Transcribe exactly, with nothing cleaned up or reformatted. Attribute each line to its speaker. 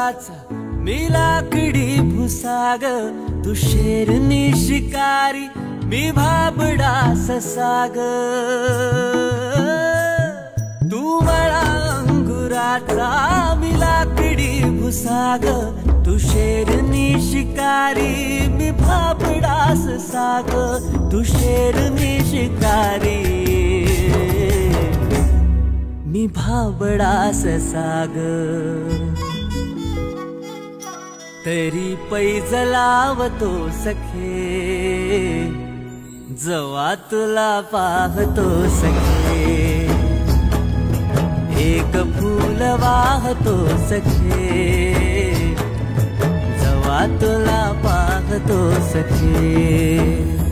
Speaker 1: अंगुराचा मी लाकडी भुसाग, तू शेरनी शिकारी मी भाबडा ससाग। तू मला अंगुराचा मी लाकडी भुसाग, तू शेरनी शिकारी मी भाबडा ससाग। तू शेरनी शिकारी मी भाबडा ससाग। तरी पैज लावतो सखे, जवा तुला पाहतो सखे। एक फूल वाहतो सखे, जवा तुला पाहतो सखे।